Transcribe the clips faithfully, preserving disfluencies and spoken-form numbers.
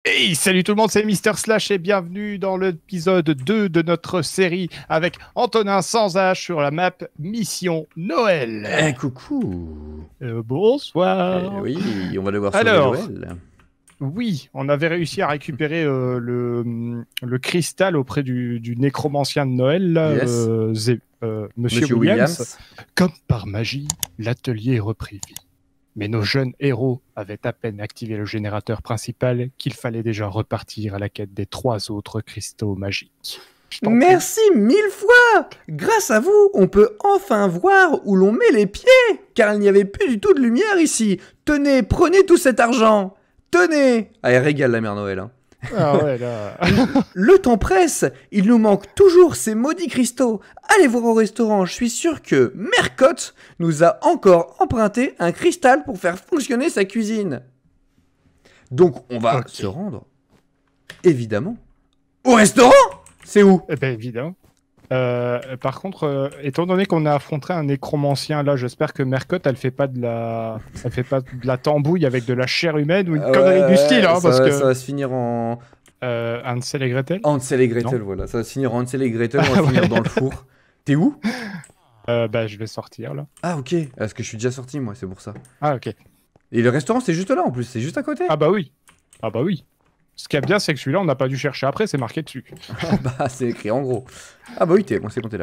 Hey, salut tout le monde, c'est Mister Slash et bienvenue dans l'épisode deux de notre série avec Antonin Sans H sur la map Mission Noël. Eh, coucou. Euh, bonsoir. Eh, oui, on va devoir sauver Alors, Joël. Oui, on avait réussi à récupérer euh, le, le cristal auprès du, du nécromancien de Noël, là, Yes. euh, Zé- euh, Monsieur, Monsieur Williams. Williams. Comme par magie, l'atelier reprit vie. Mais nos jeunes héros avaient à peine activé le générateur principal qu'il fallait déjà repartir à la quête des trois autres cristaux magiques. Je t'en prie. Merci mille fois. Grâce à vous, on peut enfin voir où l'on met les pieds, car il n'y avait plus du tout de lumière ici. Tenez, prenez tout cet argent. Tenez. Ah, elle régale la mère Noël. Hein. Ah ouais, là. Le temps presse, il nous manque toujours ces maudits cristaux. Allez voir au restaurant, je suis sûr que Mercotte nous a encore emprunté un cristal pour faire fonctionner sa cuisine. Donc on va Ok. se rendre, évidemment, au restaurant. C'est où? Eh ben évidemment. Euh, par contre, euh, étant donné qu'on a affronté un nécromancien là, j'espère que Mercotte, elle fait pas de la, elle fait pas de la tambouille avec de la chair humaine ou une Ouais, connerie du style, hein, ça, parce va- que ça va se finir en euh, Hansel et Gretel. Hansel et Gretel, Non. voilà. Ça va se finir en Hansel et Gretel, on va finir dans le four. T'es où? Euh, bah je vais sortir là. Ah ok, parce que je suis déjà sorti moi, c'est pour ça. Ah ok. Et le restaurant c'est juste là en plus, c'est juste à côté. Ah bah oui. Ah bah oui. Ce qui est bien, c'est que celui-là, on n'a pas dû chercher après, c'est marqué dessus. Ah bah c'est écrit en gros. Ah bah oui, t'es bon, c'est bon, t'es là.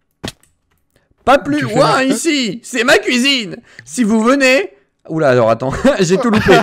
Pas plus Tu fais loin la- ici, c'est ma cuisine. Si vous venez... Oula, alors attends, j'ai tout loupé.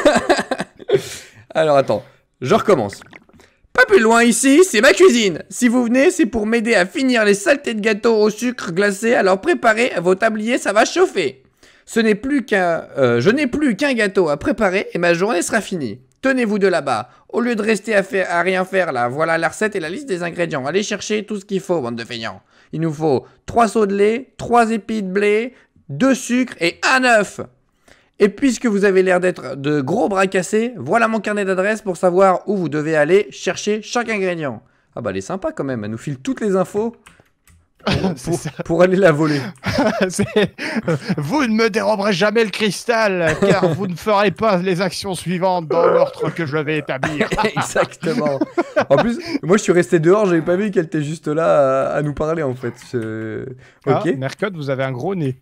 Alors attends, je recommence. Pas plus loin ici, c'est ma cuisine. Si vous venez, c'est pour m'aider à finir les saletés de gâteaux au sucre glacé, alors préparez vos tabliers, ça va chauffer. Ce n'est plus qu'un... euh, je n'ai plus qu'un gâteau à préparer et ma journée sera finie. Tenez-vous de là-bas. Au lieu de rester à, faire, à rien faire là, voilà la recette et la liste des ingrédients. Allez chercher tout ce qu'il faut, bande de feignants. Il nous faut trois seaux de lait, trois épis de blé, deux sucres et un œuf. Et puisque vous avez l'air d'être de gros bras cassés, voilà mon carnet d'adresses pour savoir où vous devez aller chercher chaque ingrédient. Ah bah elle est sympa quand même, elle nous file toutes les infos pour, C'est pour- ça. pour aller la voler. C'est- Vous ne me déroberez jamais le cristal, car vous ne ferez pas les actions suivantes dans l'ordre que je vais établir. Exactement. En plus, moi je suis resté dehors, j'avais pas vu qu'elle était juste là à, à nous parler en fait. Je- Ok. Ah, Mercotte, vous avez un gros nez.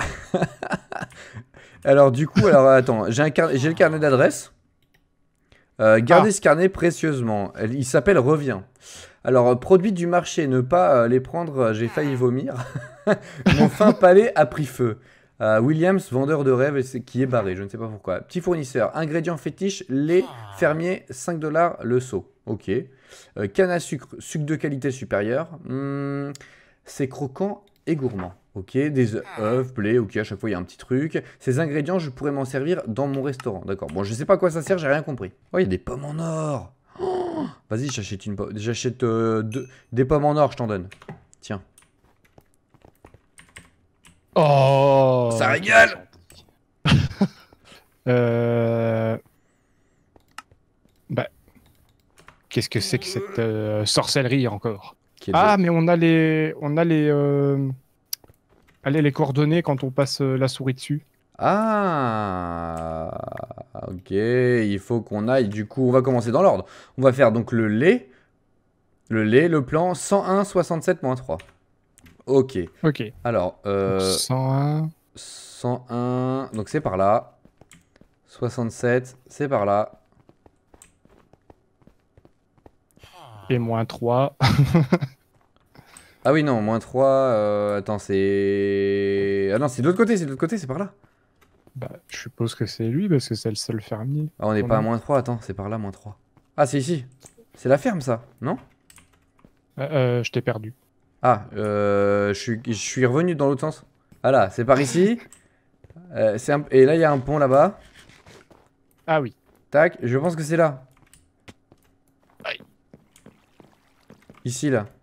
Alors du coup, alors attends, j'ai un car- j'ai le carnet d'adresse. Euh, gardez Ah. ce carnet précieusement. Elle- Il s'appelle Reviens. Alors, euh, produits du marché, ne pas euh, les prendre, euh, j'ai failli vomir. Mon fin palais a pris feu. Euh, Williams, vendeur de rêves, et c'est- qui est barré, je ne sais pas pourquoi. Petit fournisseur, ingrédients fétiches, lait fermier, cinq dollars le seau. Ok. Euh, canne à sucre, sucre de qualité supérieure. Hmm, c'est croquant et gourmand. Ok, des œufs, blé, ok, à chaque fois il y a un petit truc. Ces ingrédients, je pourrais m'en servir dans mon restaurant. D'accord, bon, je sais pas à quoi ça sert, j'ai rien compris. Oh, il y a des pommes en or. Oh, vas-y, j'achète une pomme. J'achète euh, deux- des pommes en or, je t'en donne. Tiens. Oh Ça régale. euh... Bah... Qu'est-ce que c'est que cette euh, sorcellerie encore? Quel Ah, mais on a les... On a les... Euh... Allez, les coordonnées quand on passe euh, la souris dessus. Ah, ok, il faut qu'on aille. Du coup, on va commencer dans l'ordre. On va faire donc le lait. Le lait, le plan cent un soixante-sept moins trois. Ok, Ok. alors, euh, cent un... cent un, donc c'est par là. soixante-sept, c'est par là. Et moins trois. Ah oui, non, moins trois. euh, attends, c'est. Ah non, c'est de l'autre côté, c'est de l'autre côté, c'est par là. Bah, je suppose que c'est lui, parce que c'est le seul fermier. Ah, on n'est Oh pas à non. moins trois, attends, c'est par là, moins trois. Ah, c'est ici. C'est la ferme, ça, non? Euh, euh, je t'ai perdu. Ah, euh, je suis, je suis revenu dans l'autre sens. Ah là, c'est par ici. Euh, c'est un- Et là, il y a un pont là-bas. Ah oui. Tac, je pense que c'est là. Aïe. Ici, là.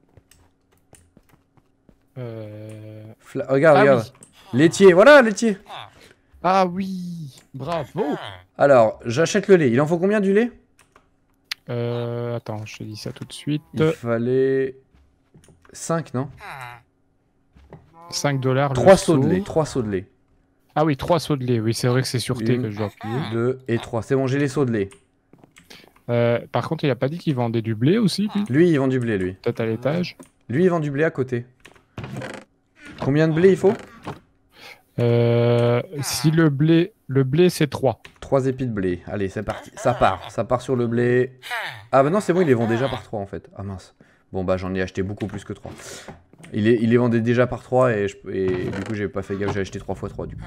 Euh... Fla- regarde, Ah regarde. oui. Laitier, voilà, laitier. Ah oui. Bravo. Alors, j'achète le lait. Il en faut combien du lait? Euh, attends, je te dis ça tout de suite. Il fallait cinq, non? cinq dollars. trois seaux de lait, trois seaux de lait. Ah oui, trois seaux de lait. Oui, c'est vrai que c'est sur T Une. que je dois appuyer. deux et trois. C'est bon, j'ai les seaux de lait. Euh, par contre, il a pas dit qu'il vendait du blé aussi, lui. Lui, il vend du blé, lui. Peut-être à l'étage. Lui, il vend du blé à côté. Combien de blé il faut? Euh, si le blé, le blé c'est trois. Trois épis de blé. Allez, c'est parti. Ça part. Ça part sur le blé. Ah bah non, c'est bon, il les vend déjà par trois en fait. Ah mince. Bon bah j'en ai acheté beaucoup plus que trois. Il les, il les vendait déjà par trois et, je, et du coup j'ai pas fait gaffe, j'ai acheté trois fois trois du coup.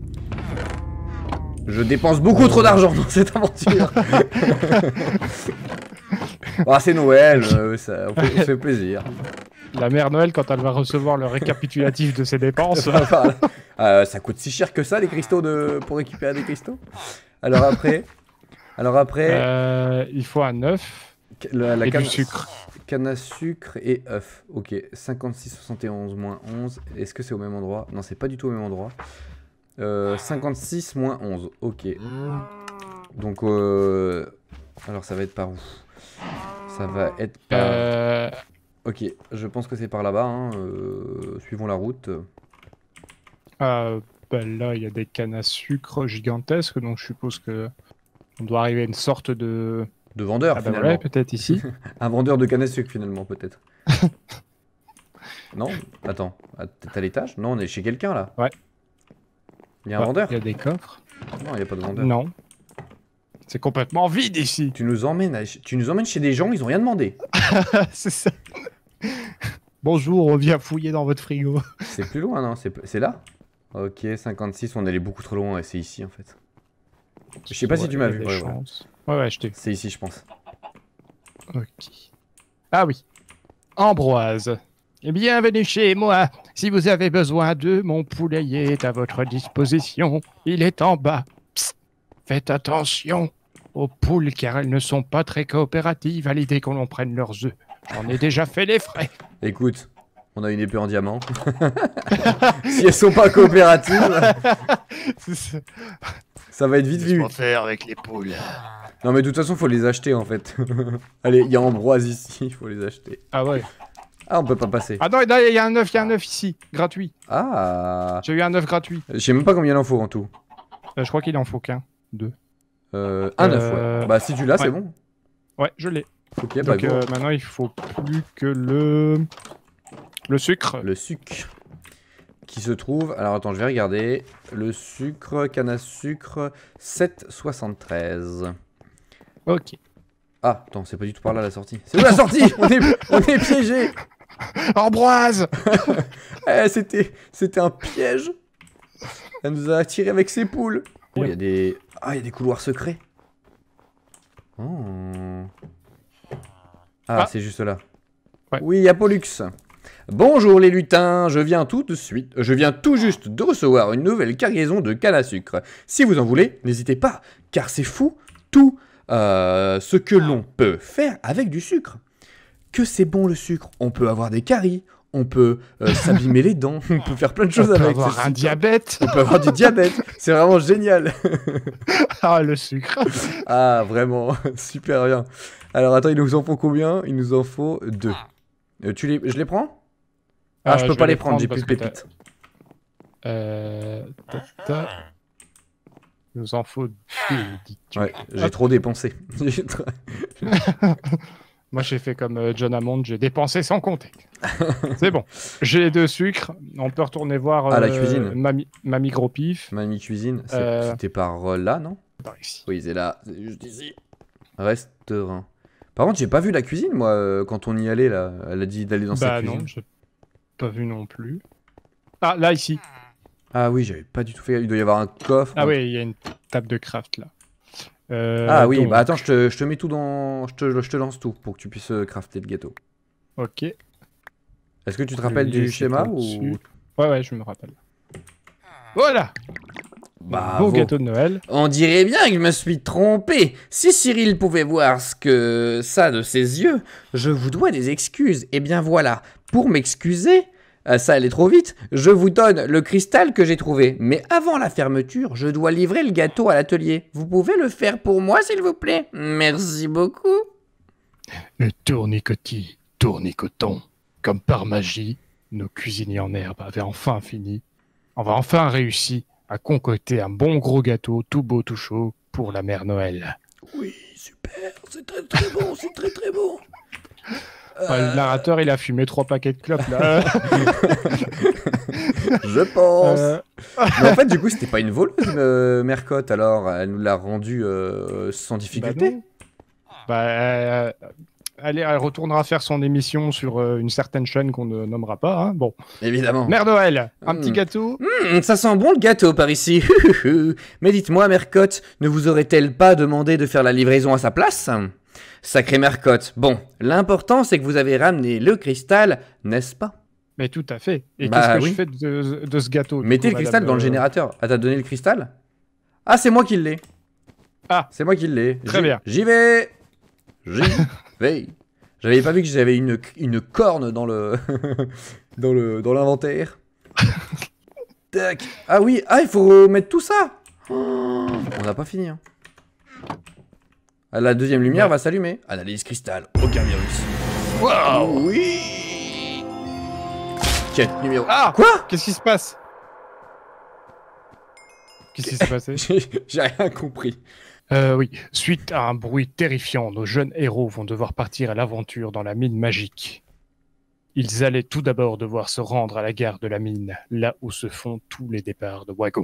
Je dépense beaucoup trop d'argent dans cette aventure. Ah, c'est Noël, euh, ça, on, fait, on se fait plaisir. La mère Noël, quand elle va recevoir le récapitulatif de ses dépenses. euh, ça coûte si cher que ça les cristaux de... pour récupérer des cristaux. Alors après, alors après, euh, il faut un œuf la, la et canne, du sucre. Canne à sucre et œuf. Ok, cinquante-six soixante et onze moins onze. Est-ce que c'est au même endroit? Non, c'est pas du tout au même endroit. Euh, cinquante-six moins onze. Ok. Donc, euh... alors ça va être par où? Ça va être par... Euh... Ok, je pense que c'est par là-bas. Hein. Euh... Suivons la route. Euh, ben là, il y a des cannes à sucre gigantesques, donc je suppose que on doit arriver à une sorte de... De vendeur, ah ben finalement. ouais, peut-être ici. Un vendeur de canne à sucre, finalement, peut-être. Non? Attends, t'es à l'étage? Non, on est chez quelqu'un, là. Ouais. Il y a un Ouais, vendeur? il y a des coffres. Non, il n'y a pas de vendeur. Non. C'est complètement vide ici. Tu nous emmènes, à... tu nous emmènes chez des gens, ils ont rien demandé. C'est ça. Bonjour, on vient fouiller dans votre frigo. C'est plus loin, non? C'est là? Ok, cinquante-six, on est allé beaucoup trop loin et c'est ici, en fait. Je sais pas ouais, si tu m'as vu. Ouais, ouais. ouais, ouais, je t'ai vu. C'est ici, je pense. Ok. Ah oui. Ambroise. Bienvenue chez moi. Si vous avez besoin d'eux, mon poulailler est à votre disposition. Il est en bas. Psst. Faites attention aux poules car elles ne sont pas très coopératives à l'idée qu'on en prenne leurs œufs. J'en ai déjà fait les frais. Écoute, on a une épée en diamant. Si elles sont pas coopératives, ça va être vite vu. Qu'est-ce qu'on fait avec les poules? Non mais de toute façon, faut les acheter en fait. Allez, il y a Ambroise ici, il faut les acheter. Ah ouais. Ah, on peut pas passer. Ah non, il y a un œuf, il y a un œuf ici, gratuit. Ah. J'ai eu un œuf gratuit. Je sais même pas combien il en faut en tout. Euh, je crois qu'il en faut qu'un. Deux. Euh, un œuf, euh... ouais. Bah si tu l'as, ouais. c'est bon. Ouais, je l'ai. Ok, bah Donc go. euh, maintenant, il faut plus que le... Le sucre. Le sucre. Qui se trouve... Alors attends, je vais regarder. Le sucre, canne à sucre, sept soixante-treize. Ok. Ah, attends, c'est pas du tout par là la sortie. C'est où la sortie? on, est, on est piégé. Ambroise. Eh, c'était, c'était un piège. Elle nous a attirés avec ses poules. Oh, il y a des... Ah, il y a des couloirs secrets. Oh. Ah, Ah. c'est juste là. Ouais. Oui, il y a Pollux. Bonjour les lutins, je viens tout de suite, je viens tout juste de recevoir une nouvelle cargaison de canne à sucre. Si vous en voulez, n'hésitez pas, car c'est fou tout euh, ce que l'on peut faire avec du sucre. Que c'est bon le sucre, on peut avoir des caries, on peut euh, s'abîmer les dents, on peut faire plein de choses on avec. peut avoir un diabète. On peut avoir du diabète, c'est vraiment génial. Ah, le sucre. Ah, vraiment, super bien. Alors attends, il nous en faut combien? Il nous en faut deux. Euh, tu les... Je les prends? Ah, euh, je peux je pas vais les prendre, j'ai plus parce de que pépites. Euh... ta, ta. Il nous en faut deux. dis-tu. Ouais, j'ai trop dépensé. Moi, j'ai fait comme euh, John Hammond, j'ai dépensé sans compter. C'est bon. J'ai les deux sucres. On peut retourner voir euh, Ah, la cuisine. Mamie, Mamie Gros Pif. Mamie cuisine, c'est- Euh. c'était par euh, là, non? Par ici. Oui, c'est là, c'est juste ici. Restaurant. Par contre, j'ai pas vu la cuisine, moi, euh, quand on y allait, là. Elle a dit d'aller dans sa Bah cuisine. non, j'ai pas vu non plus. Ah, là, ici. Ah oui, j'avais pas du tout fait. Il doit y avoir un coffre. Ah oui, il y a une table de craft, là. Euh, Ah oui, donc, bah attends, je te, je te mets tout dans... Je te, je te lance tout pour que tu puisses euh, crafter le gâteau. Ok. Est-ce que tu te Je rappelles vais du laisser schéma comme ou... dessus. Ouais, ouais, je me rappelle. Voilà. Bravo. Beau gâteau de Noël. On dirait bien que je me suis trompé. Si Cyril pouvait voir ce que ça de ses yeux, je vous dois des excuses. Eh bien voilà, pour m'excuser, euh, ça allait trop vite, je vous donne le cristal que j'ai trouvé. Mais avant la fermeture, je dois livrer le gâteau à l'atelier. Vous pouvez le faire pour moi, s'il vous plaît? Merci beaucoup. Le tournicotis, tournicoton. Comme par magie, nos cuisiniers en herbe avaient enfin fini. On va enfin réussi à concocter un bon gros gâteau, tout beau, tout chaud, pour la mère Noël. Oui, super, c'est très très bon, c'est très très bon. Euh... Le narrateur, il a fumé trois paquets de clopes, là. Je pense. Euh... Mais en fait, du coup, c'était pas une voleuse, euh, Mercotte, alors elle nous l'a rendue euh, sans difficulté. Bah, bah euh, allez, elle retournera faire son émission sur euh, une certaine chaîne qu'on ne nommera pas. Hein. Bon. Évidemment. Mère Noël, un mmh. petit gâteau. Mmh, ça sent bon le gâteau par ici. Mais dites-moi, Mercotte, ne vous aurait-elle pas demandé de faire la livraison à sa place? Sacré Mercotte. Bon, l'important c'est que vous avez ramené le cristal, n'est-ce pas? Mais tout à fait. Et bah, qu'est-ce que oui. je fais de, de ce gâteau? Mettez coup, le cristal madame, dans le euh... générateur. Ah, t'as donné le cristal? Ah, c'est moi qui l'ai. Ah, c'est moi qui l'ai. Très bien. J'y vais. J'y vais. J'avais pas vu que j'avais une, une corne dans le dans le dans l'inventaire. Tac. Ah oui, ah il faut mettre tout ça. Oh, on n'a pas fini. Hein. Ah, la deuxième lumière ouais. va s'allumer. Analyse cristal. Aucun virus. Waouh. Oui. Quête numéro. Ah. Quoi? Qu'est-ce qui se passe? Qu'est-ce qui s'est passé? J'ai rien compris. Euh, oui, suite à un bruit terrifiant, nos jeunes héros vont devoir partir à l'aventure dans la mine magique. Ils allaient tout d'abord devoir se rendre à la gare de la mine, là où se font tous les départs de wagons.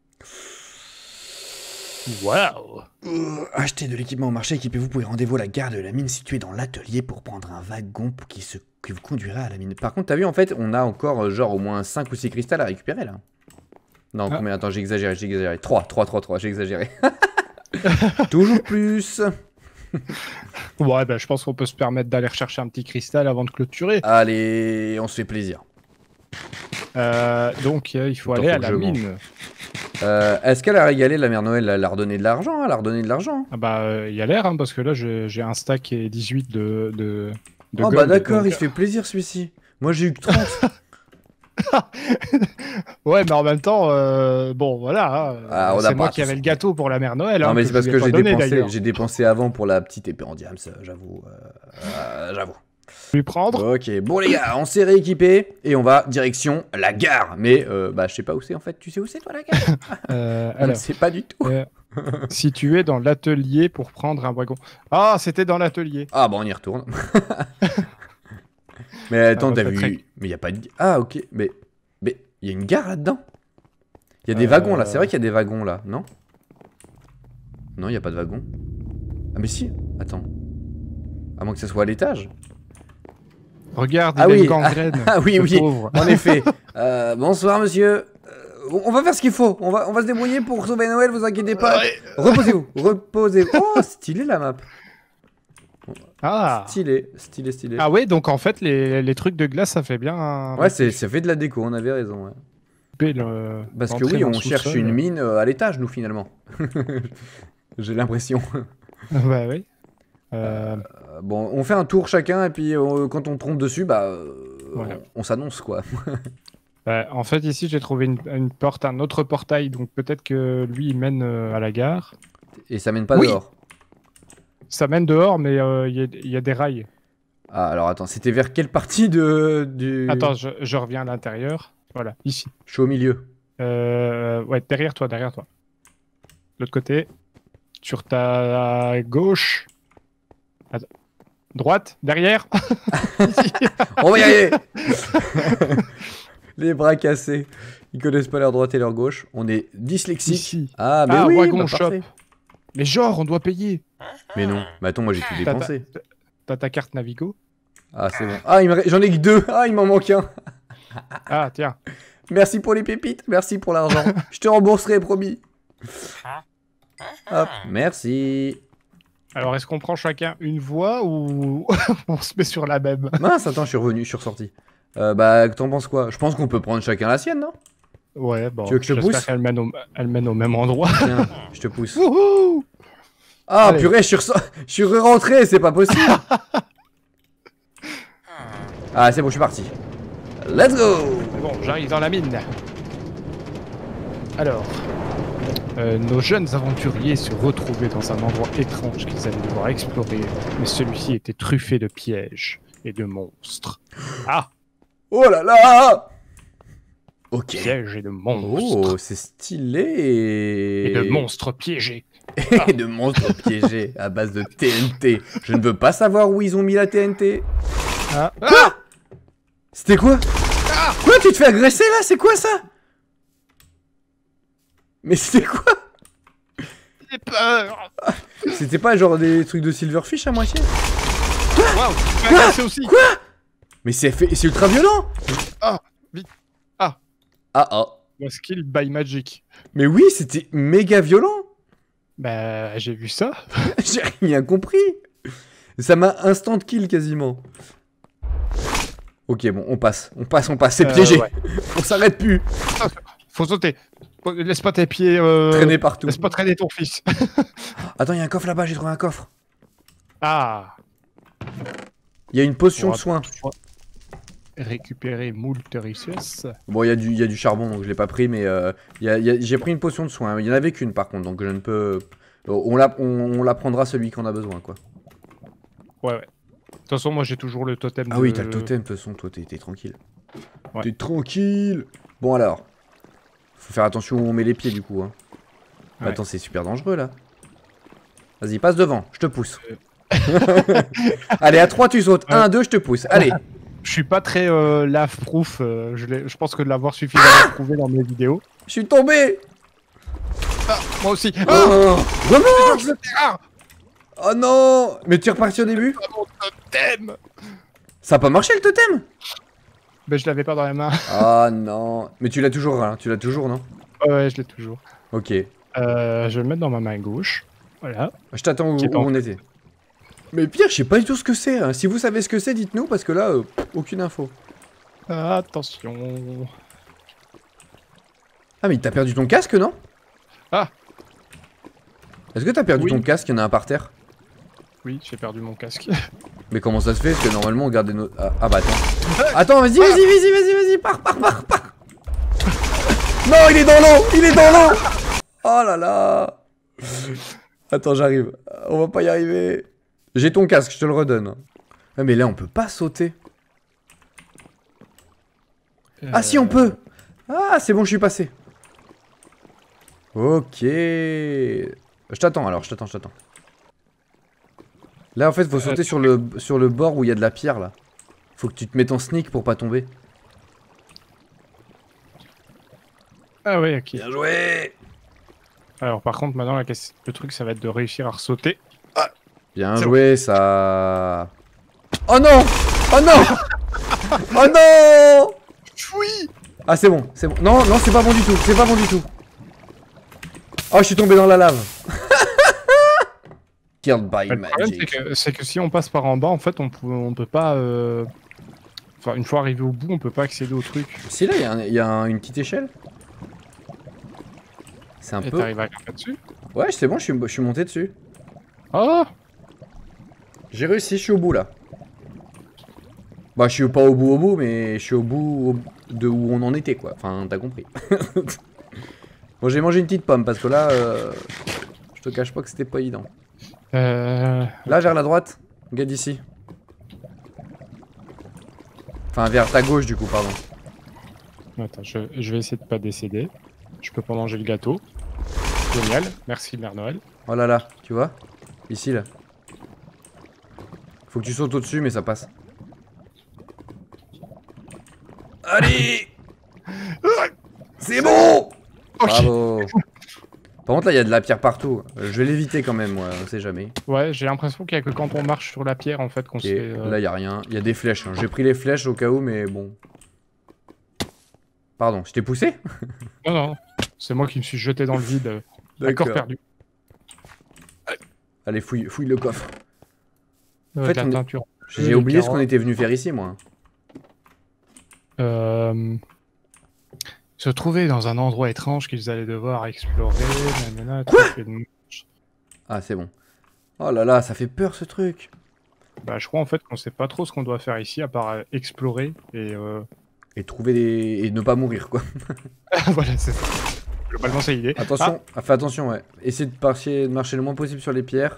Waouh! euh, Achetez de l'équipement au marché, équipez-vous pour y rendez-vous à la gare de la mine située dans l'atelier pour prendre un wagon qui, se... qui vous conduira à la mine. Par contre, t'as vu, en fait, on a encore genre au moins cinq ou six cristals à récupérer, là. Non, ah. combien? Attends, j'ai exagéré, j'ai exagéré. trois, trois, trois, trois, j'ai exagéré. Toujours plus. Ouais, bah, je pense qu'on peut se permettre d'aller rechercher un petit cristal avant de clôturer. Allez, on se fait plaisir. Euh, donc, euh, il faut Attends, aller faut à la mine. Euh, Est-ce qu'elle a régalé la mère Noël? Elle a redonné de l'argent? Elle a redonné de l'argent? Ah bah, il euh, y a l'air, hein, parce que là, j'ai un stack et dix-huit de, de, de Oh gold, bah d'accord, donc... il se fait plaisir celui-ci. Moi, j'ai eu que trente. Ouais, mais en même temps, euh, bon, voilà. Ah, c'est moi qui avais le gâteau pour la mère Noël. Non, hein, mais c'est parce que j'ai dépensé, j'ai dépensé avant pour la petite épée en diams, j'avoue. Euh, euh, j'avoue. Lui prendre. Ok, bon les gars, on s'est rééquipé et on va direction la gare. Mais euh, bah je sais pas où c'est en fait. Tu sais où c'est toi la gare? euh, Alors, c'est pas du tout. Euh, situé dans l'atelier pour prendre un wagon. Ah, c'était dans l'atelier. Ah bon, on y retourne. Mais attends, ah, t'as vu? Très... Mais y a pas de. Ah ok, mais mais y a une gare là-dedans. Il y a des euh... wagons là. C'est vrai qu'il y a des wagons là, non? Non, il y a pas de wagon. Ah mais si. Attends. À moins que ça soit à l'étage. Regarde, ah il oui. a une gangrène. Ah, ah oui, oui, pauvre. En effet. Euh, bonsoir, monsieur. Euh, on va faire ce qu'il faut. On va, on va se débrouiller pour sauver Noël, vous inquiétez pas. Ouais. Reposez-vous, reposez-vous. Oh, stylé la map. Ah. Stylé, stylé, stylé. Ah ouais, donc en fait, les, les trucs de glace, ça fait bien... Un... Ouais, ça fait de la déco, on avait raison. Ouais. Le... Parce que oui, on cherche une mine à l'étage, nous, finalement. J'ai l'impression. Bah oui. Euh... Euh, bon, on fait un tour chacun et puis euh, quand on trompe dessus, bah, euh, voilà. on, on s'annonce quoi. euh, en fait, ici j'ai trouvé une, une porte, un autre portail, donc peut-être que lui il mène euh, à la gare. Et ça mène pas oui. dehors. Ça mène dehors, mais il euh, y, y a des rails. Ah, alors attends, c'était vers quelle partie de du. Attends, je, je reviens à l'intérieur. Voilà, ici. Je suis au milieu. Euh, ouais, derrière toi, derrière toi. L'autre côté. Sur ta gauche. Attends. Droite, derrière. On va y aller. Les bras cassés. Ils connaissent pas leur droite et leur gauche. On est dyslexique. Ici. Ah, mais ah, oui, wagon bah, shop. parfait. Mais genre, on doit payer. Mais non. Mais attends, moi j'ai tout dépensé. T'as ta carte Navigo? Ah, c'est bon. Ah, j'en ai que deux. Ah, il m'en manque un. Ah, tiens. Merci pour les pépites. Merci pour l'argent. Je te rembourserai, promis. Hop, merci. Alors, est-ce qu'on prend chacun une voie ou on se met sur la même? Mince, attends, je suis revenu, je suis ressorti. Euh, bah, t'en penses quoi? Je pense qu'on peut prendre chacun la sienne, non? Ouais, bon. Tu veux que je te pousse? qu'elle mène, au... Elle mène au même endroit. Tiens, je te pousse. Wouhou! Ah, allez. Purée, je suis, ressort... je suis rentré, c'est pas possible. Ah, c'est bon, je suis parti. Let's go! Bon, j'arrive dans la mine. Alors... Euh, nos jeunes aventuriers se retrouvaient dans un endroit étrange qu'ils allaient devoir explorer, mais celui-ci était truffé de pièges et de monstres. Ah! Oh là là! Ok. Pièges et de monstres. Oh, c'est stylé! Et de monstres piégés. Et de monstres piégés à base de T N T. Je ne veux pas savoir où ils ont mis la T N T. Ah. Quoi? C'était quoi? Ah. Quoi? Tu te fais agresser là? C'est quoi ça? Mais c'était quoi? J'ai peur. C'était pas genre des trucs de Silverfish à moitié? Waouh. Quoi? Aussi. Quoi? Mais c'est fait... c'est ultra violent. Ah, vite. Ah. Ah ah. Mon skill by magic. Mais oui, c'était méga violent. Bah, j'ai vu ça. J'ai rien compris. Ça m'a instant kill quasiment. Ok, bon, on passe. On passe, on passe. C'est Euh, piégé. ouais. On s'arrête plus. Faut sauter. Laisse pas tes pieds... Euh... Traîner partout. Laisse pas traîner ton fils. Attends, il y a un coffre là-bas, j'ai trouvé un coffre. Ah. Il y a une potion Bon, de soin. Récupérer moult richesses. Bon, il y, a du- il y a du charbon, donc je l'ai pas pris, mais euh, il y a- il y a- j'ai pris une potion de soin. Il y en avait qu'une par contre, donc je ne peux... On la, on, on la prendra celui qu'on a besoin, quoi. Ouais, ouais. De toute façon, moi j'ai toujours le totem. Ah de... oui, t'as le totem, de toute façon, toi, t'es t'es tranquille. Ouais. T'es tranquille. Bon alors. Faut faire attention où on met les pieds, du coup. Hein. Ouais. Attends, c'est super dangereux, là. Vas-y, passe devant, je te pousse. Allez, à trois, tu sautes. Ouais. un, deux, je te pousse. Allez. Je suis pas très euh, lave-proof. euh, je, l'ai- je pense que de l'avoir suffisamment prouvé dans mes vidéos. Je suis tombé. Ah, moi aussi. Ah, Oh, vraiment? je ah, Oh non. Mais tu es reparti au début? mon totem. Ça a pas marché, le totem? Ben, je l'avais pas dans la main. Ah non. Mais tu l'as toujours, hein. Tu l'as toujours, non? Ouais, ouais, je l'ai toujours. Ok. Euh, je vais le mettre dans ma main gauche. Voilà. Je t'attends où, Qui est où dans- on était. Mais pire, je sais pas du tout ce que c'est. Hein. Si vous savez ce que c'est, dites-nous, parce que là, euh, aucune info. Attention. Ah, mais t'as perdu ton casque, non? Ah. Est-ce que t'as perdu Oui. ton casque? Il y en a un par terre. Oui, j'ai perdu mon casque. Mais comment ça se fait? Parce que normalement, on gardait nos... Ah, ah bah attends. Attends, vas-y, vas-y, vas-y, vas-y, vas-y, pars, pars, pars, pars. Non, il est dans l'eau. Il est dans l'eau. Oh là là. Attends, j'arrive. On va pas y arriver. J'ai ton casque, je te le redonne. Ah, mais là, on peut pas sauter. Ah si, on peut. Ah, c'est bon, je suis passé. Ok. Je t'attends alors, je t'attends, je t'attends. Là, en fait, faut sauter sur le, sur le bord où il y a de la pierre, là. Faut que tu te mettes en sneak pour pas tomber. Ah ouais, ok. Bien joué. Alors par contre, maintenant, la question- le truc, ça va être de réussir à ressauter. Bien C'est joué, ça. Oh non. Oh non. Oh non. Oui. Ah, c'est bon, c'est bon. Non, non, c'est pas bon du tout, c'est pas bon du tout. Oh, je suis tombé dans la lave. Killed by Le problème, c'est magic. que, c'est que si on passe par en bas, en fait, on peut, on peut pas... euh, Enfin, une fois arrivé au bout, on peut pas accéder au truc. Si, là, il y a, un- il y a un- une petite échelle. C'est un Et peu... t'arrives à grimper dessus. Ouais, c'est bon, je suis, je suis monté dessus. Oh. J'ai réussi, je suis au bout, là. Bah, je suis pas au bout au bout, mais je suis au bout au- de où on en était, quoi. Enfin, t'as compris. Bon, j'ai mangé une petite pomme, parce que là, euh, je te cache pas que c'était pas évident. Euh... Là, vers la droite, regarde ici. Enfin, vers ta gauche, du coup, pardon. Attends, je, je vais essayer de pas décéder. Je peux pas manger le gâteau. Génial, merci Mère Noël. Oh là là, tu vois? Ici, là. Faut que tu sautes au-dessus, mais ça passe. Allez! C'est bon! Ok. Bravo! Par contre, là, il y a de la pierre partout. Euh, Je vais l'éviter quand même, moi, on sait jamais. Ouais, j'ai l'impression qu'il y a que quand on marche sur la pierre, en fait, qu'on Ok, se fait... euh, là, il y a rien. Il y a des flèches. hein. J'ai pris les flèches au cas où, mais bon. Pardon, je t'ai poussé? Non, non, c'est moi qui me suis jeté dans le vide. euh, D'accord perdu. Allez, fouille, fouille le coffre. Euh, fait, de la on est- teinture. J'ai les oublié ce qu'on carottes. était venu faire ici, moi. Euh... Se trouver dans un endroit étrange qu'ils allaient devoir explorer. nanana, Quoi truc et- Ah, c'est bon. Oh là là, ça fait peur, ce truc. Bah, je crois en fait qu'on sait pas trop ce qu'on doit faire ici à part euh, explorer et euh... Et trouver des... Et ne pas mourir, quoi. voilà, c'est ça. Globalement, c'est l'idée. Attention, ah, fais attention, ouais. Essaye de marcher, de marcher le moins possible sur les pierres.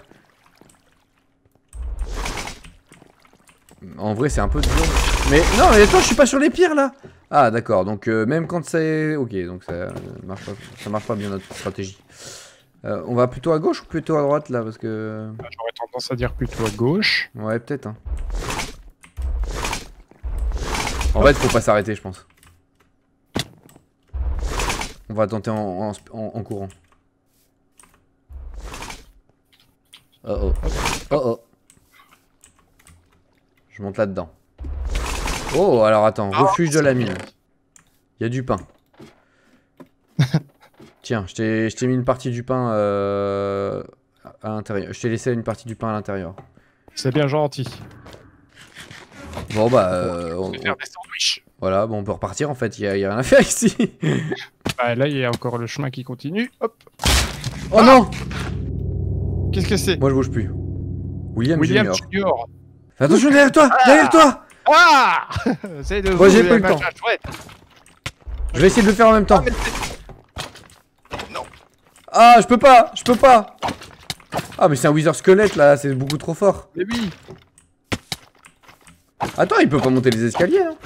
En vrai, c'est un peu dur. Mais non, mais attends, je suis pas sur les pierres, là. Ah, d'accord, donc euh, même quand c'est... Ok, donc ça, euh, marche pas, ça marche pas bien notre stratégie. Euh, on va plutôt à gauche ou plutôt à droite là parce que... J'aurais tendance à dire plutôt à gauche. Ouais, peut-être. Hein. En fait, faut pas s'arrêter, je pense. On va tenter en, en, en, en courant. Oh oh. Oh oh. Je monte là-dedans. Oh, alors attends. Refuge de la mine. Il y a du pain. Tiens, je t'ai mis une partie du pain euh, à l'intérieur. Je t'ai laissé une partie du pain à l'intérieur. C'est bien gentil. Bon bah... Euh, on, on... faire des sandwichs. Voilà, bon on peut repartir en fait, il n'y a, y a rien à faire ici. Bah, là il y a encore le chemin qui continue. Hop. Oh ah non. Qu'est-ce que c'est? Moi je bouge plus. William, William Junior. Junior. Fais attention derrière toi, ah derrière toi. Ah. C'est de Moi j'ai pas eu le temps. Chouette. Je vais essayer de le faire en même temps. Ah, mais non. Ah, je peux pas, je peux pas. Ah mais c'est un wizard squelette là, c'est beaucoup trop fort. Mais oui. Attends, il peut pas monter les escaliers hein.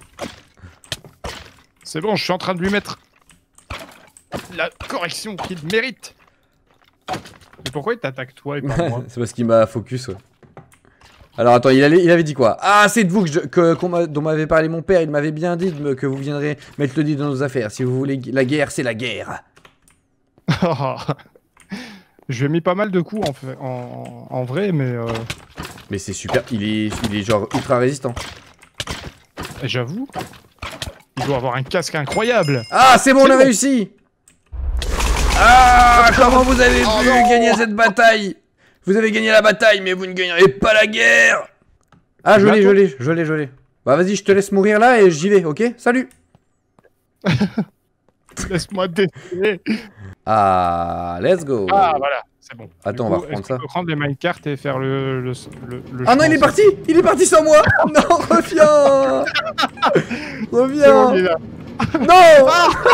C'est bon, je suis en train de lui mettre la correction qu'il mérite. Mais pourquoi il t'attaque toi et pas moi? C'est parce qu'il m'a focus ouais. Alors attends, il, allait, il avait dit quoi? Ah, c'est de vous que je, que, qu'on dont m'avait parlé mon père, il m'avait bien dit de me, que vous viendrez mettre le nez dans nos affaires. Si vous voulez la guerre, c'est la guerre. Je lui ai mis pas mal de coups en, fait, en, en vrai, mais... Euh... Mais c'est super, il est, il est genre ultra résistant. J'avoue. Il doit avoir un casque incroyable. Ah, c'est bon, on a bon. réussi. Ah, comment vous avez oh pu non. gagner cette bataille? Vous avez gagné la bataille, mais vous ne gagnerez pas la guerre. Ah, je l'ai, je l'ai, je l'ai, je l'ai. Bah vas-y, je te laisse mourir là et j'y vais, ok? Salut. Laisse-moi décider. Ah, let's go. Ah, voilà, c'est bon. Attends, coup, on va reprendre ça. On peut prendre les minecarts et faire le... le, le, le ah non, il est parti. Il est parti sans moi. Non, reviens. Reviens. Bon, là. Non.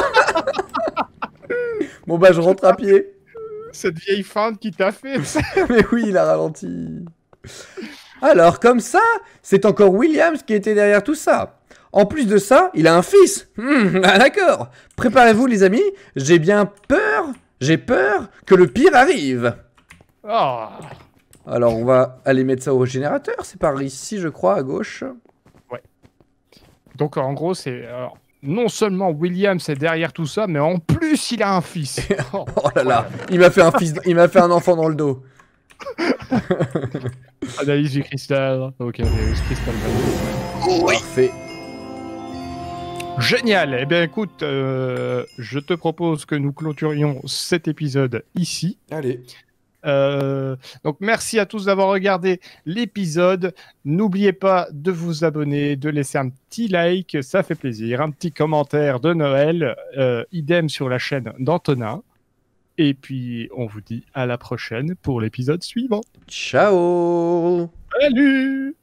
Bon bah, je rentre à pied. Cette vieille feinte qui t'a fait. Mais oui, il a ralenti. Alors, comme ça, c'est encore Williams qui était derrière tout ça. En plus de ça, il a un fils. Mmh, ah, d'accord. Préparez-vous, les amis. J'ai bien peur, j'ai peur que le pire arrive. Oh. Alors, on va aller mettre ça au générateur. C'est par ici, je crois, à gauche. Ouais. Donc, en gros, c'est... Alors... Non seulement William c'est derrière tout ça, mais en plus il a un fils. Oh, oh là là, il m'a fait un fils, il m'a fait un enfant dans le dos. Analyse du cristal. Ok, analyse cristal. Oui. Parfait. Génial. Eh bien écoute, euh, je te propose que nous clôturions cet épisode ici. Allez. Euh, donc merci à tous d'avoir regardé l'épisode. N'oubliez pas de vous abonner, de laisser un petit like, ça fait plaisir, un petit commentaire de Noël, euh, idem sur la chaîne d'Antonin. Et puis on vous dit à la prochaine pour l'épisode suivant. Ciao. Salut.